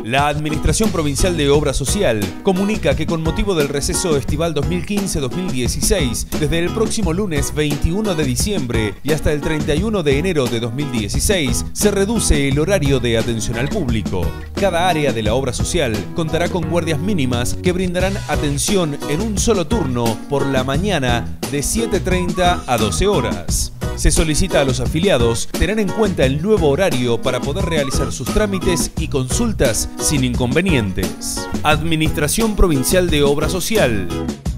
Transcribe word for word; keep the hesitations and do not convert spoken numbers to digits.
La Administración Provincial de Obra Social comunica que con motivo del receso estival dos mil quince dos mil dieciséis, desde el próximo lunes veintiuno de diciembre y hasta el treinta y uno de enero de dos mil dieciséis, se reduce el horario de atención al público. Cada área de la obra social contará con guardias mínimas que brindarán atención en un solo turno por la mañana de siete treinta a doce horas. Se solicita a los afiliados tener en cuenta el nuevo horario para poder realizar sus trámites y consultas sin inconvenientes. Administración Provincial de Obra Social.